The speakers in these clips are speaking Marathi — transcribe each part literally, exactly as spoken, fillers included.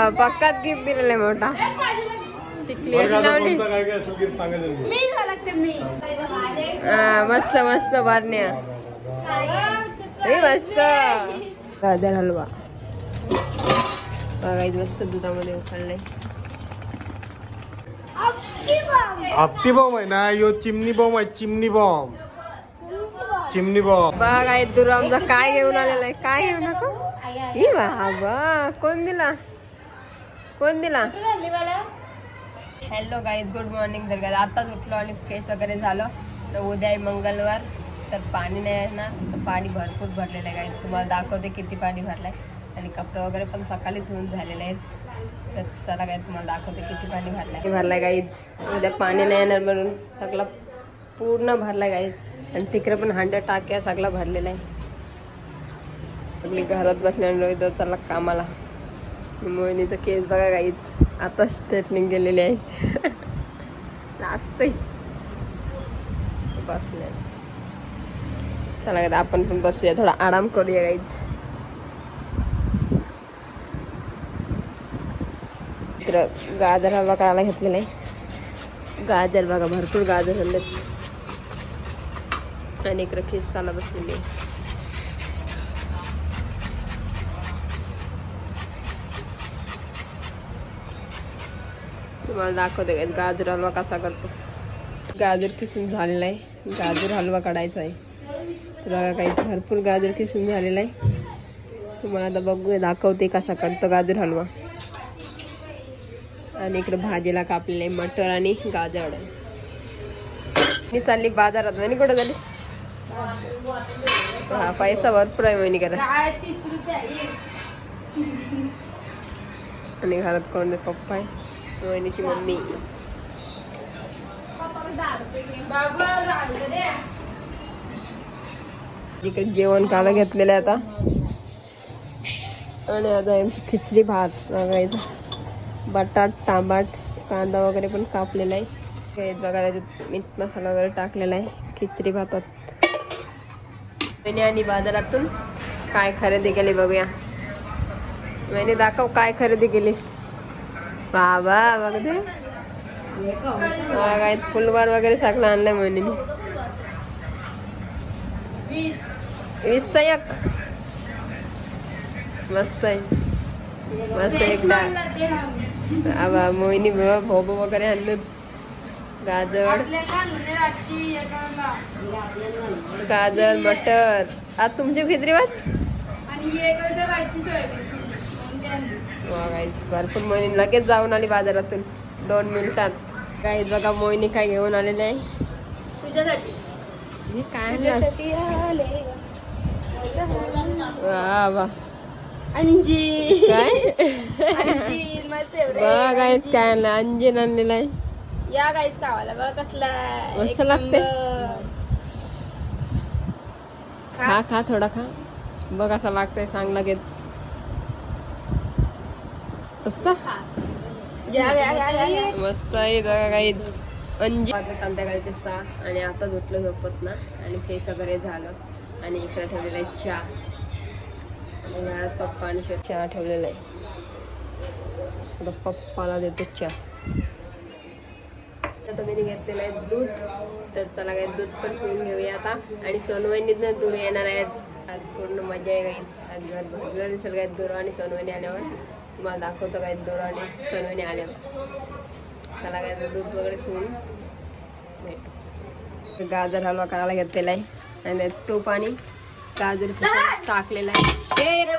पक्काच गिफ्ट दिलेलं आहे मोठा. टिकली लावली. मस्त मस्त बारण्या मस्त. गाजर हलवा बघा मस्त दुधामध्ये उकळलाय. आपटी बॉम्ब आहे ना यो. चिमणी बॉम्ब आहे. चिमणी बॉम्ब चिमणी बॉम्ब बघा दुर्वा आमचा काय घेऊन आलेला आहे. काय घेऊ नको बा. कोण दिला कोण दिला. Hello guys good morning. तर गाईज आताच उठलो आणि फ्रेश वगैरे झालो. तर उद्या आहे मंगळवार. तर पाणी नाही आहे ना तर पाणी भरपूर भरलेलं आहे गाईज. तुम्हाला दाखवते किती पाणी भरलंय. आणि कपडे वगैरे पण सकाळी धुवून झालेले आहेत. तर चला गाईज तुम्हाला दाखवते किती पाणी भरलंय. भरलाय गाईज. उद्या पाणी नाही येणार म्हणून सगळं पूर्ण भरलाय गाईज. आणि तिकडे पण हांड्या टाक्या सगळं भरलेलं आहे. आपली घरात बसल्यानं चला कामाला. मोहिनीचं केस बघा गाईज आता स्ट्रेटनिंग केलेली आहे. नाचतोय बसल्या. चला का आपण पण बसूया थोडा आराम करूया गाईज. इकडं गाजर हलवा करायला घेतलेला आहे. गाजर बघा भरपूर गाजर हल्लेत. आणि इकडं खिसाला बसलेली आहे. तुम्हाला दाखवते का गाजर हलवा कसा करतो. गाजर किसून झालेला आहे. गाजर हलवा काढायचा आहे. तर बघा काही भरपूर गाजर किसून झालेला आहे. तुम्हाला आता बघू दाखवते कसा करतो गाजर हलवा. आणि इकडे भाजीला कापलेले मटर आणि गाजर. मी चालली बाजारात. म्हणे कुठं झाली. हा पैसा भरपूर आहे म्हणे करा. आणि घरात कोण पप्पा आहे. मोहिनीची मम्मी. इकडे जेवण काला घेतलेलं आहे आता. आणि आता आमची खिचडी भात बघायचं. बटाट टामाट कांदा वगैरे पण कापलेला आहे. बघा त्याच्यात मीठ मसाला वगैरे टाकलेला आहे खिचडी भातात. आणि बाजारातून काय खरेदी केली बघूया. मैंने दाखव काय खरेदी केली. बाबा बघ दे काय फुलवार वगैरे सगळं आणलंय मोहिनीने. वीस एक मस्त आहे. मस्त एकदा आबा मोहिनी भोबो वगैरे आणलं. गाजर गाजर मटर. आज तुमची खिचडी भात भरपूर. मोहिनी लगेच जाऊन आली बाजारातून दोन मिनिटात. काही बघा मोहिनी काय घेऊन आलेले आहे तुझ्यासाठी. काय वा वा अंजीर. काय बघा गाईस काय आणलं. अंजीर आणलेला आहे. या गाईस खावाला बघा कसला मस्त लागते. खा खा थोडा खा. बघ कसा लागतंय सांग लगेच. मस्त मस्त आहे बघा काही. अंजीर संध्याकाळचे सहा आणि आता झोपलं झोपत ना. आणि फेस वगैरे झालं. आणि इकडे ठेवलेला आहे चहा. आणि घरात पप्पा आणि चहा ठेवलेला आहे. आता पप्पाला देतो चहा. आता मी घेतलेलं आहे दूध. तर चला काय दूध पण पिऊन घेऊया आता. आणि सोनवणीतनं दूर येणार आहेत. आज पूर्ण मजा आहे काही. आज घर भरलेलं दिसेल काय दूर आणि सोनवणी आल्यावर. तुम्हाला दाखवतो काय दूर आणि सोनवणी आल्यावर. चला काय दूध वगैरे पिऊन भेटू. गाजर हलवा करायला घेतलेला आहे. आणि तूप आणि गाजर टाकलेला आहे.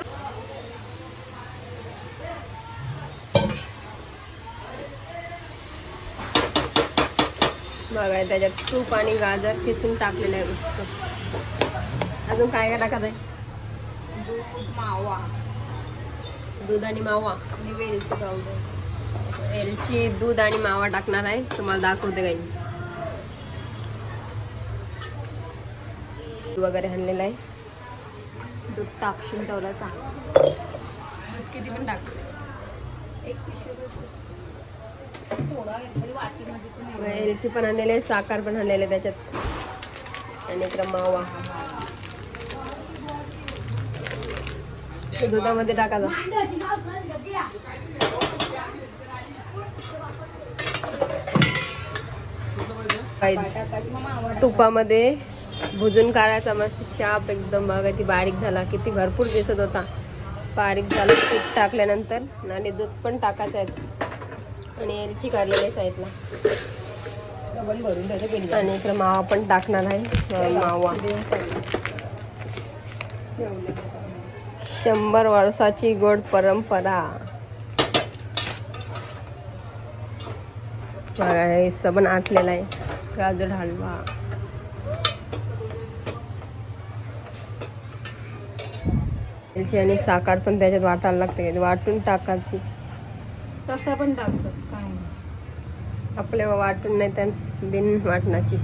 बघा त्याच्यात तूप आणि गाजर किसून टाकलेलं आहे मस्त. अजून काय काय टाकत आहे. मावा दूध आणि मावा आणि वेलची पावडर. वेलची दूध आणि मावा टाकणार आहे. तुम्हाला दाखवते काही. दूध वगैरे आणलेलं आहे. दूध टाकशील तेवढा चांगला. दूध किती पण टाकते. एक वेलची पण आणलेली आहे. साखर पण आणलेली आहे त्याच्यात. आणि इकडं मावा. ते दुधामध्ये टाकायचा. तुपामध्ये भुजून काढायचा मस्त शाप एकदम. बघा ती बारीक झाला, किती भरपूर दिसत होता. बारीक झालं तूप टाकल्यानंतर आणि दूध पण टाकायचं आहे आणि एलची काढलेली साईडला आणि इकडे मावा पण टाकणार आहे. मावा शंभर वर्षाची गोड परंपरा. हे सबन आटलेला आहे. गाजर हलवा, एलची आणि साखर पण त्याच्यात वाटायला लागते. वाटून टाकायची. तसं पण टाकतात काय आपल्या वाटून नाही तर बिन वाटणाची.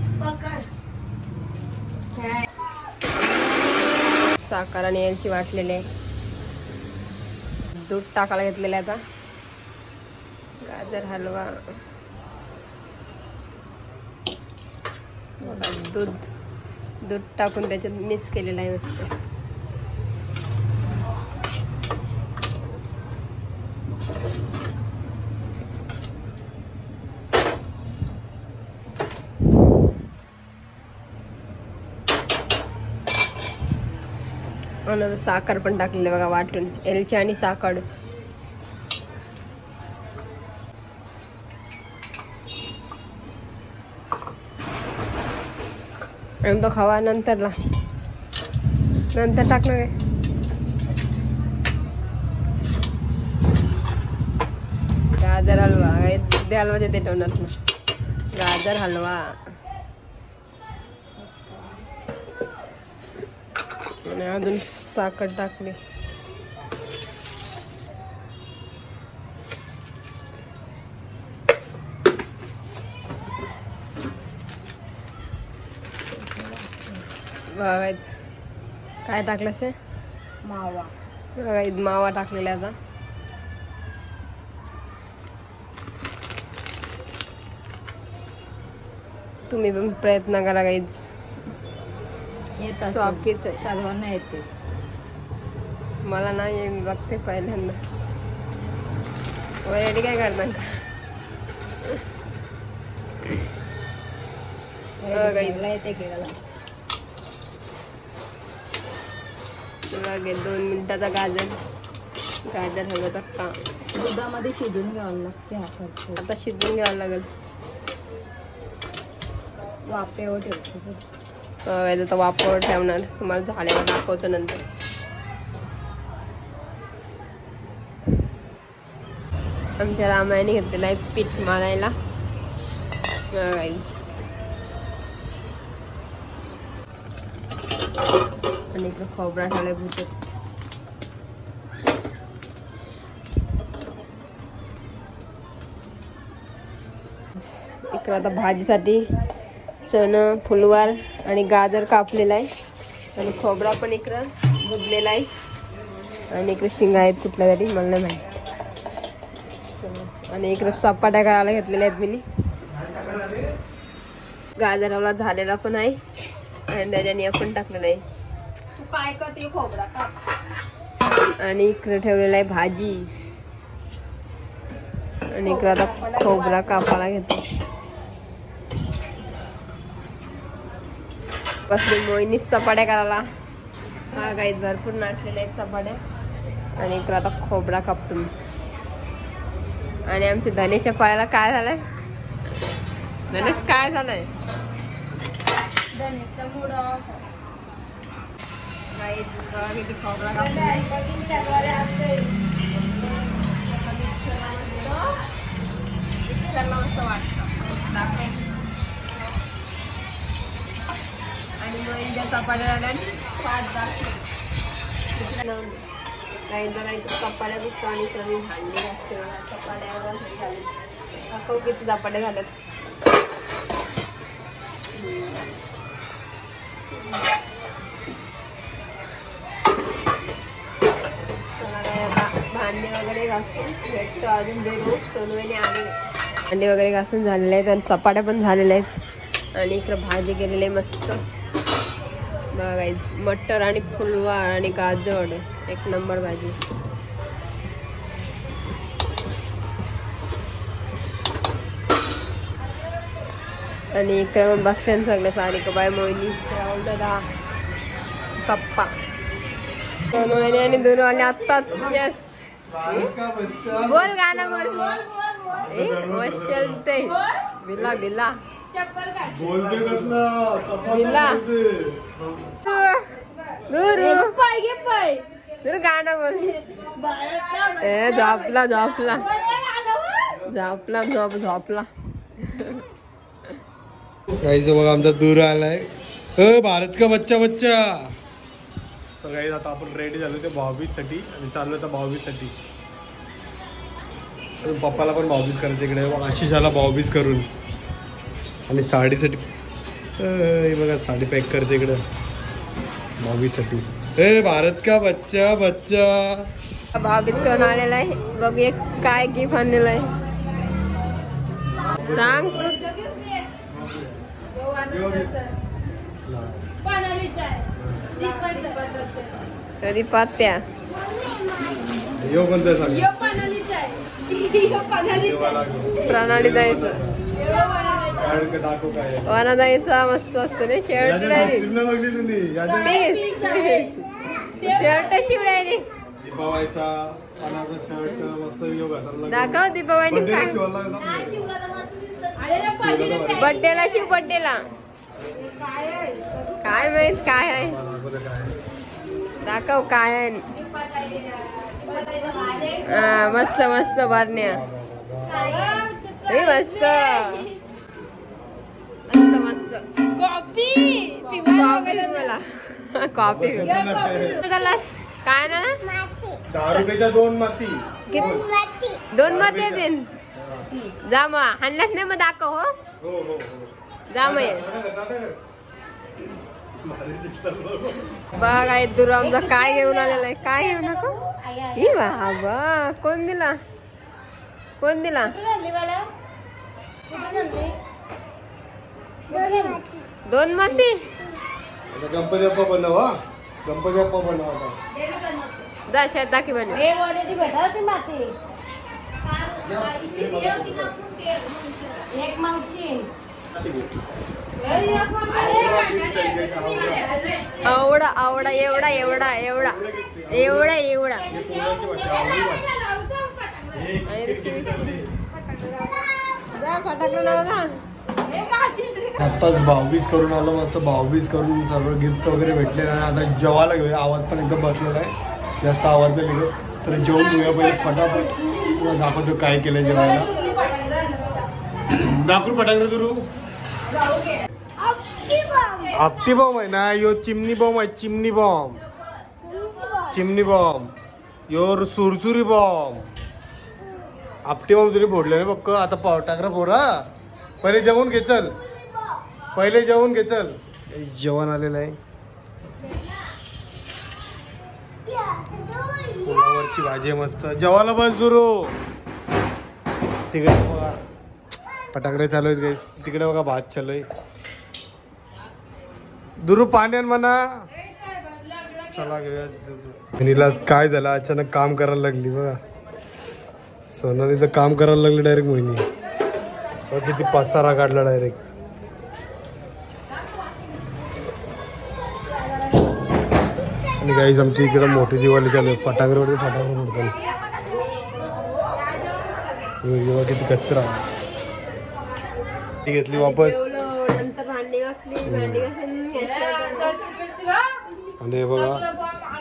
साखर आणि एलची वाटलेली आहे. दूध टाकायला घेतलेलं आहे आता. गाजर हलवा, दूध दूध टाकून त्याच्यात मिक्स केलेलं आहे मस्त. आणि साखर पण टाकलेली बघा वाटून. एलची आणि साखर. आणि तो खावा नंतरला नंतर टाकणार आहे. गाजर हलवा, दुधी हलवा देते ठेवणार ना. गाजर हलवा आणि अजून साखर टाकली. काय टाकलंस? मावा. मावा टाकलेला आता. तुम्ही पण प्रयत्न करा गाईज. येत स्वाकीच आहे, सर्वांना येते. मला नाही, मी बघते पहिल्यांदा. वयाडी काय करता येते केला. दोन मिनिटाचा गाजर गाजर हलवाचा काम. दुधामध्ये शिजून घ्यावं लागते. हा आता शिजून घ्यावं लागेल. वाफेवर ठेवतो. आता वाफेवर ठेवणार. तुम्हाला झाल्यावर दाखवतो नंतर. आमच्या रामायणी घेतलेला आहे पीठ मारायला. आणि इकडे खोबरा ठेवलाय भुजत. इकडे आता भाजीसाठी चणं, फुलवार आणि गाजर कापलेला आहे आणि खोबरा पण इकडं भुजलेला आहे आणि इकडे शिंगा आहेत कुठल्या तरी, मला नाही माहिती. आणि इकडे चपात्या करायला घेतलेल्या आहेत मी. गाजराला झालेला पण आहे आणि त्याच्याने आपण टाकलेलं आहे. काय करते खोबरा काप. आणि इकडे ठेवलेलं आहे भाजी आणि इकडे आता खोबरा कापायला घेतो. बसली मोहिनीच चपाट्या करायला. हा काही भरपूर नाटलेल्या आहेत चपाट्या आणि इकडे आता खोबरा कापतो मी. आणि आमच्या धनेशच्या पायाला काय झालंय? धनेश काय झालंय? धनेचा मूड ऑफ. किती खोबरा कापला. मस्त वाटतं. आणि मोहिनीच्या चपाट्या झाल्या पाच दाखव. काही जरा इथं चपाट्या दुसतं आणि कमी भांडी असते. चपाट्या झाली. दाखव किती चपाट्या झाल्यात. भांडी वगैरे घासून भेटतो अजून देऊ. सोनवेने आले भांडी वगैरे घासून झालेले आहेत आणि चपाट्या पण झालेल्या आहेत. आणि इकडं भाजी केलेली आहे मस्त. गाईज मटर आणि फुलवार आणि गाजर एक नंबर भाजी. आणि इकडे पण बसल्यान सगळं सारिका बाय मोहिनी राहुल दादा पप्पा दोन महिने आणि दोन आले आत्ताच. यस बोल गाणं बोल वशलते बिला बिला बिला दुरू दुरू गाणं बोल. ए झोपला झोपला झोपला झोप झोपला. गाईज बघा आमचा दूर आलाय. अ भारत का बच्चा बच्चा. तर गाईज आता आपण रेडी झालो ते भाऊबीज साठी आणि चाललो आता भाऊबीज साठी. पप्पाला पण भाऊबीज करायचं इकडे. आशिषाला भाऊबीज करून आणि साडीसाठी हे बघा साडी पॅक करते इकडं भाऊबीज साठी. ए भारत का बच्चा बच्चा भाऊबीज करून आलेला आहे. बघूया काय गिफ्ट आणलेलं आहे सांग. कधी पात्या यो कोणतं सांग. प्रणाली जायचं वाना जायचा मस्त असतो ना. शर्ट शर्ट शिवडायली दाखव दीपावली बड्डेला शिव बड्डेला काय माहित काय आहे दाखव काय आहे. हा मस्त मस्त भरण्या मस्त मस्त मस्त कॉफी मला कॉफी काय ना दहा रुपयाच्या दोन माती दोन माती येतील. जा मग हाणलाच नाही मग दाखव. हो जा मग बघ आहे दुरू आमचा काय घेऊन आलेला आहे. काय घेऊ नको ही बाबा कोण दिला कोण दिला दोन माती. गणपती बाप्पा बनव. गणपती बाप्पा बनव जा शेत दाखी बन आवडा आवडा एवढा एवढा एवढा एवढा एवढा आत्ताच भाऊबीज करून आलो. मस्त भाऊबीज करून सर्व गिफ्ट वगैरे भेटले. आता जेवायला घेऊया. आवाज पण एकदम बसलेला आहे जास्त आवाज नाही निघत तर जेवून घेऊया पहिले फटाफट. तुला दाखवतो काय केलंय जेवायला. दाखवू फटाकडे करू. आपटी बॉम्ब आहे ना यो. चिमणी बॉम्ब आहे चिमणी बॉम्ब. चिमणी बॉम्ब यो सुरसुरी बॉम्ब. आपटी बॉम्ब तुला फोडले ना बघ. आता फटाकडा फोड. हा पहिले जेवण घे चल. पहिले जेवण घे चल. जेवण आलेलं आहे. पुलावरची भाजी मस्त. जेवायला बस दुरू. तिकडे बघा फटाकडे चालू आहेत गाईस. तिकडे बघा भात चालू आहे. दुरू पाण्यान म्हणा. चला घेऊया. काय झालं अचानक काम करायला लागली बघा. सोनालीचं काम करायला लागली डायरेक्ट मोहिनी. बघ किती पसारा काढला डायरेक्ट. आणि गाईज आमची इकडे मोठी दिवाळी चालू आहे. फटाकडे वगैरे फटाकडे उडतात. किती कचरा ती घेतली वापस. आणि बघा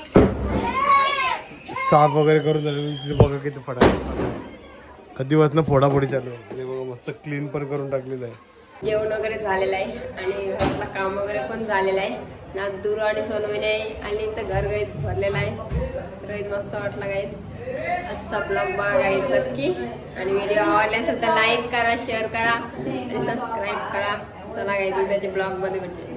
साफ वगैरे करून झाले. बघा किती फटाके कधी वाजणं फोडाफोडी चालू आहे. बघा मस्त क्लीन पण करून टाकलेलं आहे. जेवण वगैरे झालेलं आहे आणि घरातलं काम वगैरे पण झालेलं आहे. ना दुरू आणि सोनवणी आहे आणि इथं घर गाईत भरलेलं आहे. गाईत मस्त वाटला गाईत. आजचा ब्लॉग बघा गाईत नक्की. आणि व्हिडिओ आवडला असेल तर लाईक करा शेअर करा आणि सबस्क्राईब करा. चला गाईत उद्याच्या ब्लॉग मध्ये भेटू.